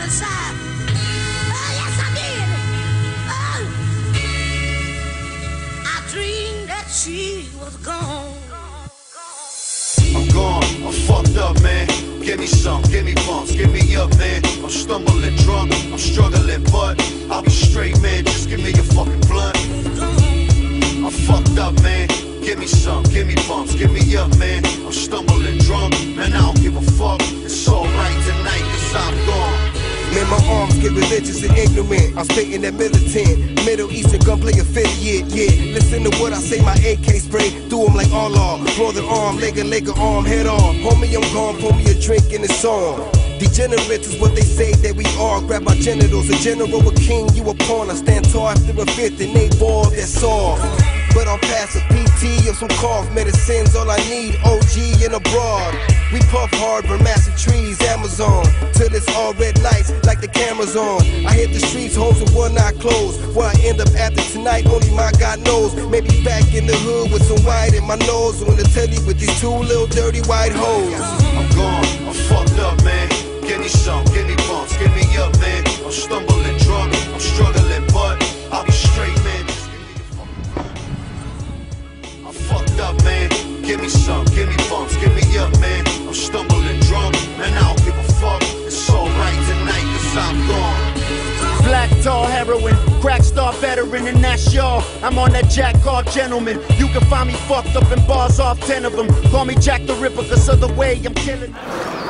other side. Oh, yes, I did. Oh. I dreamed that she was gone. I'm gone, I'm fucked up, man. Give me some, give me bumps, give me up, man. I'm stumbling drunk, I'm struggling, but I'll be straight, man. Just give me your fucking blunt. I'm fucked up, man. Give me some, give me bumps, give me up, man. I'm stumbling drunk, man. I don't give a fuck. It's alright tonight, cause I'm gone. Man, my arms get religious and ignorant. I'm spitting that militant, Middle Eastern gunplay affiliate. Yeah, listen to what I say. My AK spray through 'em like Allah. Brother arm, leg arm, head off. Homie, I'm gone. Pour me a drink in the song. Degenerates is what they say that we are. Grab my genitals, a general, a king, you a pawn. I stand tall after a fifth and they ball, that's all. But I'll pass a PT or some cough medicines. All I need, OG and abroad. We puff hard, burn massive trees, Amazon. Till it's all red lights, like the camera's on. I hit the streets, homes with one eye closed. Where I end up after tonight, only my God knows. Maybe back in the hood with some white in my nose. On the telly with these two little dirty white hoes. I'm gone, I'm fucked up, man. Give me some, give me bumps, give me up, man. I'm stumbling drunk, I'm struggling, but I'll be straight, man. Just give me your fucking blunt. I'm fucked up, man. Give me some, give me bumps, give me up, man. I'm stumbling drunk, man. I don't give a fuck. It's alright tonight, cause I'm gone. Black tar heroin, crack star veteran, and that's y'all. I'm on that Jack off gentleman. You can find me fucked up in bars off 10 of them. Call me Jack the Ripper, cause of the way I'm killing.